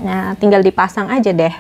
Nah, tinggal dipasang aja deh.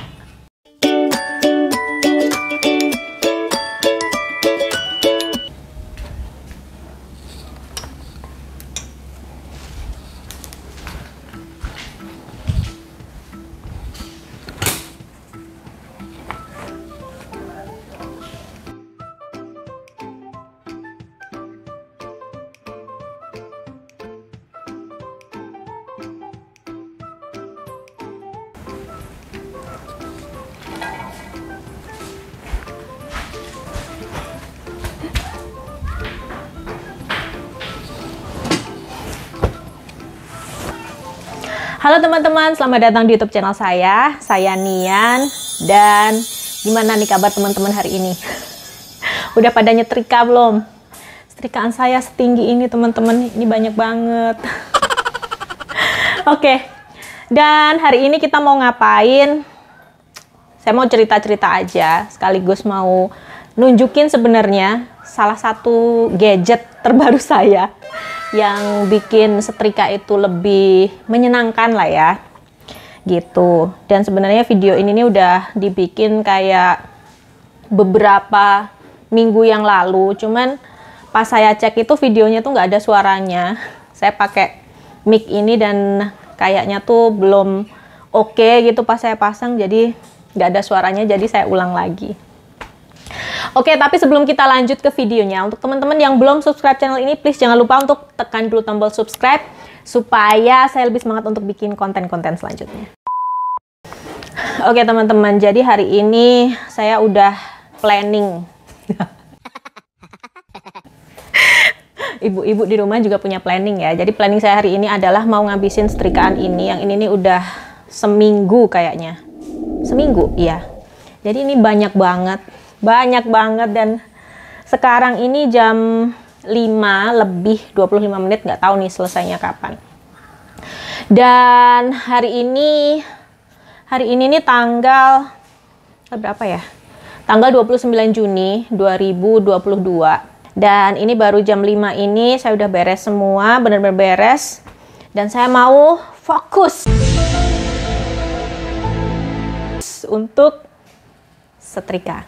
Halo teman-teman, selamat datang di YouTube channel saya Nian. Dan gimana nih kabar teman-teman hari ini? Udah pada nyetrika belum? Setrikaan saya setinggi ini teman-teman, ini banyak banget. Oke, dan hari ini kita mau ngapain? Saya mau cerita-cerita aja, sekaligus mau nunjukin sebenarnya salah satu gadget terbaru saya yang bikin setrika itu lebih menyenangkan lah ya, gitu. Dan sebenarnya video ini nih udah dibikin kayak beberapa minggu yang lalu, cuman pas saya cek itu videonya tuh nggak ada suaranya. Saya pakai mic ini dan kayaknya tuh belum oke gitu pas saya pasang, jadi nggak ada suaranya, jadi saya ulang lagi. Oke, tapi sebelum kita lanjut ke videonya, untuk teman-teman yang belum subscribe channel ini, please jangan lupa untuk tekan dulu tombol subscribe supaya saya lebih semangat untuk bikin konten-konten selanjutnya. Oke teman-teman, jadi hari ini saya udah planning. Ibu-ibu di rumah juga punya planning ya. Jadi planning saya hari ini adalah mau ngabisin setrikaan ini. Yang ini nih udah seminggu kayaknya. Seminggu, iya. Jadi ini banyak banget dan sekarang ini jam 5 lebih 25 menit, nggak tahu nih selesainya kapan. Dan hari ini nih tanggal berapa ya? Tanggal 29 Juni 2022. Dan ini baru jam 5 ini saya udah beres semua, bener-bener beres. Dan saya mau fokus untuk setrika.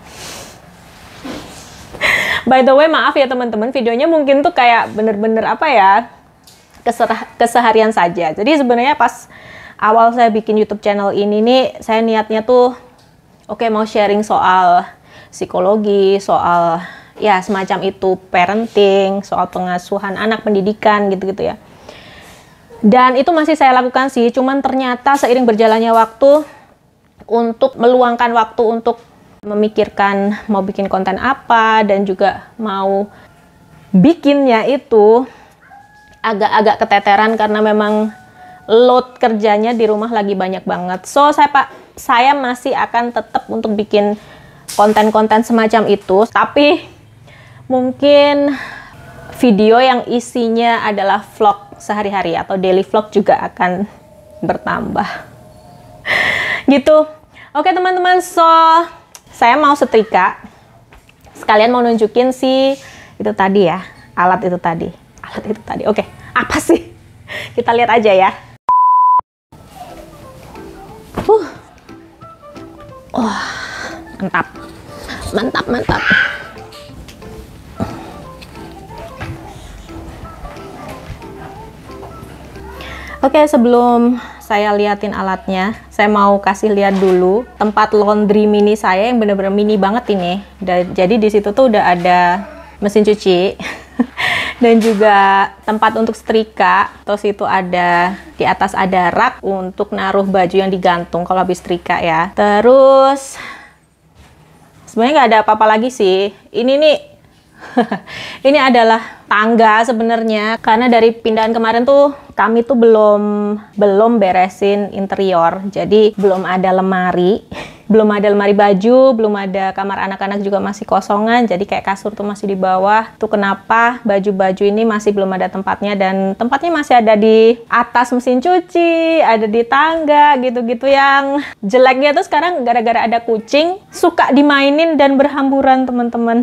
By the way, maaf ya teman-teman, videonya mungkin tuh kayak bener-bener apa ya, keseharian saja. Jadi sebenarnya pas awal saya bikin YouTube channel ini nih, saya niatnya tuh oke, mau sharing soal psikologi, soal ya semacam itu, parenting, soal pengasuhan anak, pendidikan gitu-gitu ya. Dan itu masih saya lakukan sih, cuman ternyata seiring berjalannya waktu, untuk meluangkan waktu untuk memikirkan mau bikin konten apa dan juga mau bikinnya itu agak-agak keteteran karena memang load kerjanya di rumah lagi banyak banget. So saya masih akan tetap untuk bikin konten-konten semacam itu, tapi mungkin video yang isinya adalah vlog sehari-hari atau daily vlog juga akan bertambah. Gitu. Oke teman-teman, so saya mau setrika, sekalian mau nunjukin si itu tadi ya, alat itu tadi. Oke, apa sih? Kita lihat aja ya. Mantap. Oke, sebelum saya liatin alatnya, saya mau kasih lihat dulu tempat laundry mini saya yang bener-bener mini banget ini. Jadi di situ tuh udah ada mesin cuci dan juga tempat untuk setrika. Terus itu ada di atas ada rak untuk naruh baju yang digantung kalau habis setrika ya. Terus sebenarnya nggak ada apa-apa lagi sih. Ini nih ini adalah tangga sebenarnya, karena dari pindahan kemarin tuh kami tuh belum beresin interior, jadi belum ada lemari baju, belum ada kamar anak-anak juga masih kosongan, jadi kayak kasur tuh masih di bawah. Tuh kenapa baju-baju ini masih belum ada tempatnya, dan tempatnya masih ada di atas mesin cuci, ada di tangga gitu-gitu. Yang jeleknya tuh sekarang gara-gara ada kucing suka dimainin dan berhamburan teman-teman.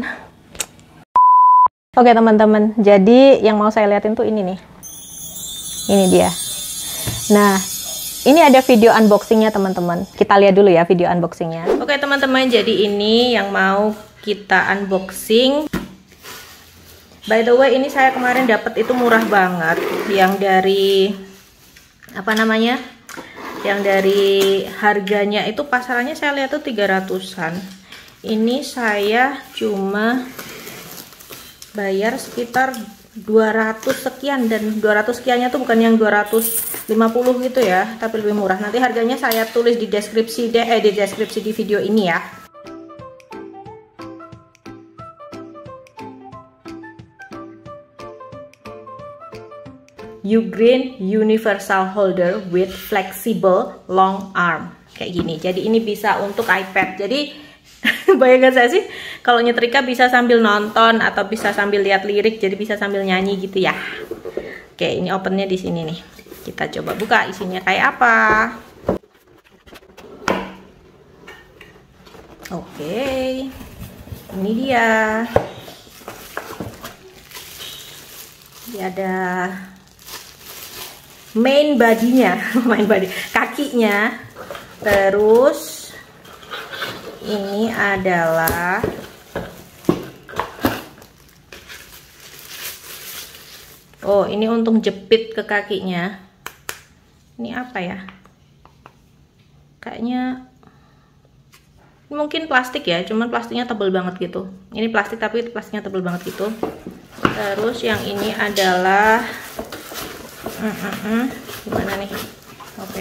Oke teman-teman, jadi yang mau saya liatin tuh ini nih. Ini dia. Nah, Ini ada video unboxingnya teman-teman. Kita lihat dulu ya video unboxingnya. Oke teman-teman, jadi ini yang mau kita unboxing. By the way, ini saya kemarin dapat itu murah banget. Yang dari apa namanya? Yang dari harganya itu pasarannya saya lihat tuh 300-an. Ini saya cuma bayar sekitar 200 sekian, dan 200 sekiannya tuh bukan yang 250 gitu ya, tapi lebih murah. Nanti harganya saya tulis di deskripsi di video ini ya. Ugreen Universal Holder with Flexible Long Arm, kayak gini. Jadi ini bisa untuk iPad. Jadi bayangkan saya sih kalau nyetrika bisa sambil nonton atau bisa sambil lihat lirik, jadi bisa sambil nyanyi gitu ya. Oke, ini opennya di sini nih. Kita coba buka isinya kayak apa. Oke, ini dia. Dia ada main bodinya, main body, kakinya. Terus ini adalah ini untuk jepit ke kakinya. Ini apa ya? Kayaknya mungkin plastik ya, cuman plastiknya tebel banget gitu. Ini plastik tapi plastiknya tebel banget gitu. Terus yang ini adalah gimana nih? Oke.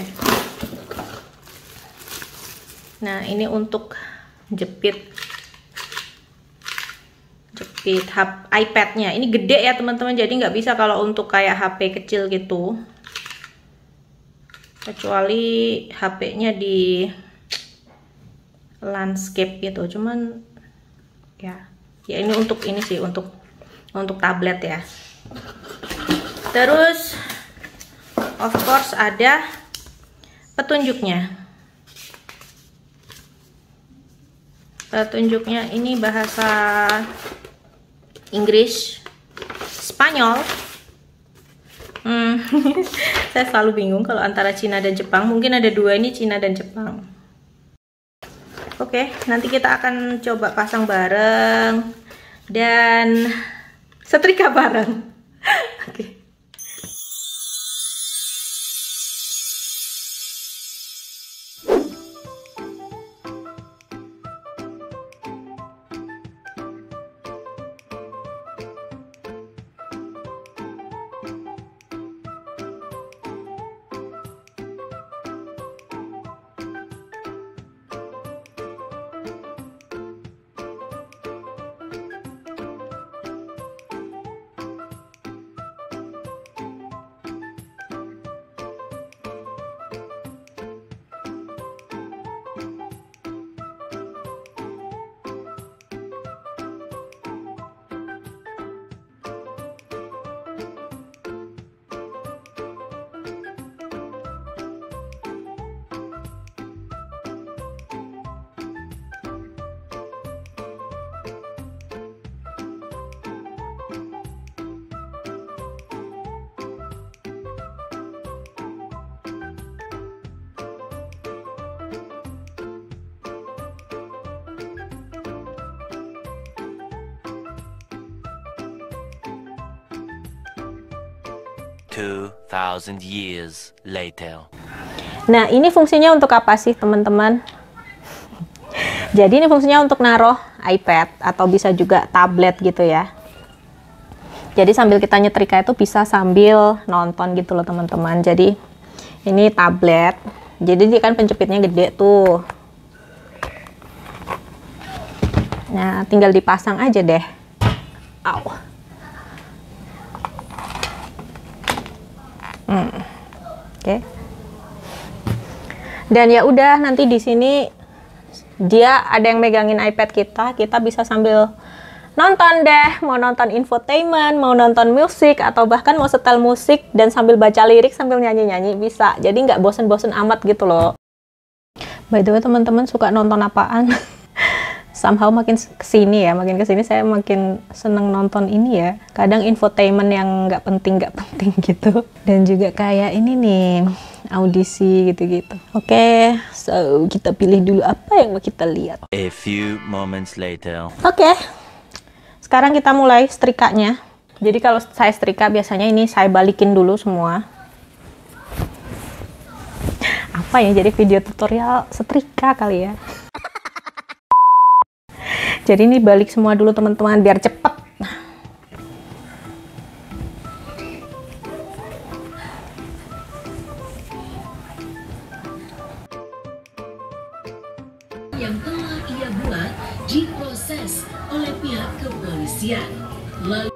Nah, ini untuk jepit iPad-nya. Ini gede ya teman-teman, jadi nggak bisa kalau untuk kayak HP kecil gitu, kecuali HP-nya di landscape gitu. Cuman ya ini untuk ini sih, untuk tablet ya. Terus of course ada petunjuknya. Petunjuknya ini bahasa Inggris, Spanyol. Saya selalu bingung kalau antara Cina dan Jepang. Mungkin ada dua ini, Cina dan Jepang. Oke, nanti kita akan coba pasang bareng dan setrika bareng. Oke. 2,000 years later. Nah, ini fungsinya untuk apa sih, teman-teman? Jadi ini fungsinya untuk naruh iPad atau bisa juga tablet gitu ya. Jadi sambil kita nyetrika itu bisa sambil nonton gitu loh, teman-teman. Jadi ini tablet. Jadi dia kan penjepitnya gede tuh. Nah, tinggal dipasang aja deh. Au. Oke. Dan ya udah, nanti di sini dia ada yang megangin iPad kita bisa sambil nonton deh, mau nonton infotainment, mau nonton musik, atau bahkan mau setel musik dan sambil baca lirik sambil nyanyi-nyanyi bisa. Jadi nggak bosen-bosen amat gitu loh. By the way, teman-teman suka nonton apaan? Somehow makin kesini saya makin seneng nonton ini ya. Kadang infotainment yang nggak penting gitu. Dan juga kayak ini nih, audisi gitu-gitu. Oke, so kita pilih dulu apa yang mau kita lihat. A few moments later. Oke, sekarang kita mulai setrikanya. Jadi kalau saya setrika biasanya ini saya balikin dulu semua. Apa ya, jadi video tutorial setrika kali ya. Jadi ini balik semua dulu teman-teman biar cepet. Yang telah ia buat diproses oleh pihak kepolisian. Lalu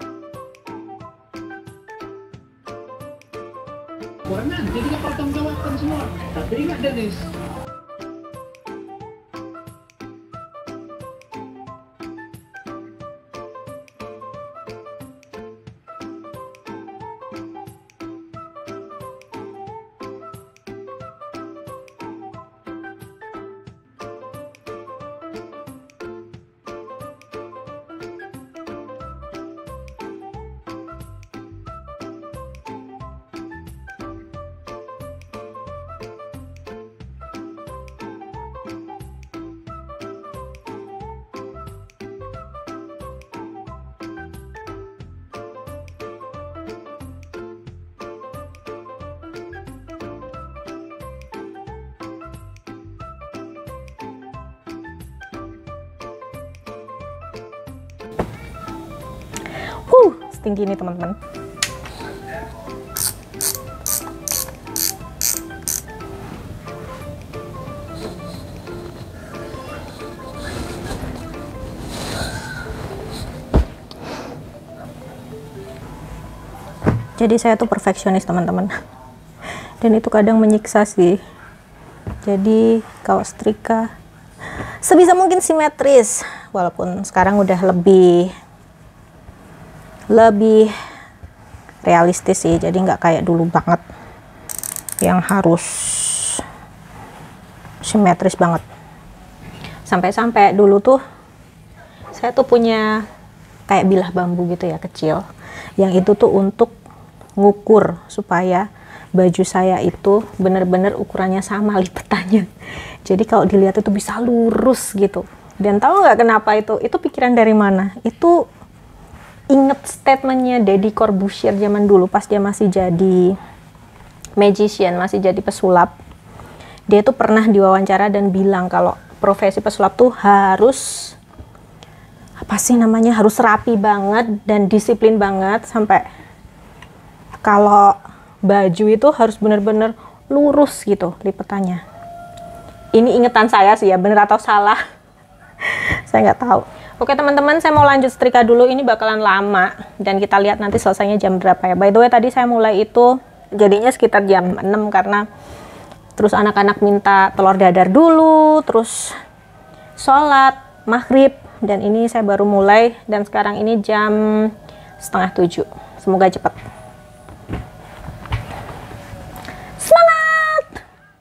nanti kita pertanggungjawabkan semua. Tapi ingat Dennis, Setinggi ini teman-teman. Jadi saya tuh perfeksionis teman-teman. Dan itu kadang menyiksa sih. Jadi kalau setrika sebisa mungkin simetris, walaupun sekarang udah lebih realistis sih, jadi nggak kayak dulu banget yang harus simetris banget. Sampai-sampai dulu tuh saya tuh punya kayak bilah bambu gitu ya, kecil, yang itu tuh untuk ngukur supaya baju saya itu bener-bener ukurannya sama lipetannya. Jadi kalau dilihat itu bisa lurus gitu. Dan tahu nggak kenapa itu pikiran dari mana? Itu inget statementnya Deddy Corbuzier zaman dulu pas dia masih jadi magician, masih jadi pesulap. Dia tuh pernah diwawancara dan bilang kalau profesi pesulap tuh harus harus rapi banget dan disiplin banget, sampai kalau baju itu harus bener-bener lurus gitu lipetannya. Ini ingetan saya sih ya, bener atau salah saya nggak tahu. Oke teman-teman, saya mau lanjut setrika dulu. Ini bakalan lama dan kita lihat nanti selesainya jam berapa ya. By the way, tadi saya mulai itu jadinya sekitar jam 6 karena terus anak-anak minta telur dadar dulu, terus sholat maghrib, dan ini saya baru mulai dan sekarang ini jam 6:30. Semoga cepat. Semangat!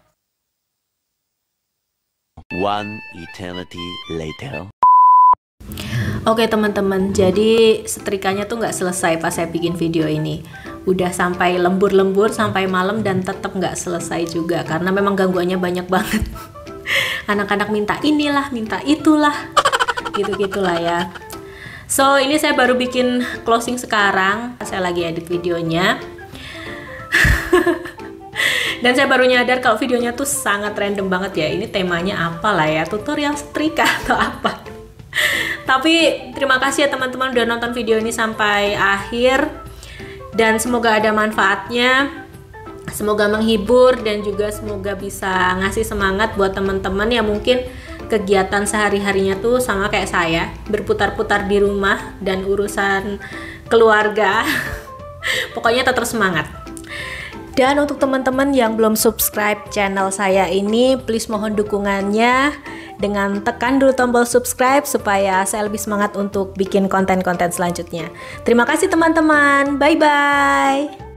One eternity later. Oke teman-teman, jadi setrikanya tuh nggak selesai pas saya bikin video ini. Udah sampai lembur-lembur sampai malam dan tetap nggak selesai juga karena memang gangguannya banyak banget. Anak-anak minta inilah, minta itulah, gitu-gitulah ya. So ini saya baru bikin closing sekarang, saya lagi edit videonya. Dan saya baru nyadar kalau videonya tuh sangat random banget ya. Ini temanya apa lah ya, tutorial setrika atau apa. Tapi terima kasih ya teman-teman udah nonton video ini sampai akhir, dan semoga ada manfaatnya, semoga menghibur, dan juga semoga bisa ngasih semangat buat teman-teman yang mungkin kegiatan sehari-harinya tuh sama kayak saya, berputar-putar di rumah dan urusan keluarga. Pokoknya tetap semangat. Dan untuk teman-teman yang belum subscribe channel saya ini, please mohon dukungannya dengan tekan dulu tombol subscribe supaya saya lebih semangat untuk bikin konten-konten selanjutnya. Terima kasih teman-teman, bye-bye.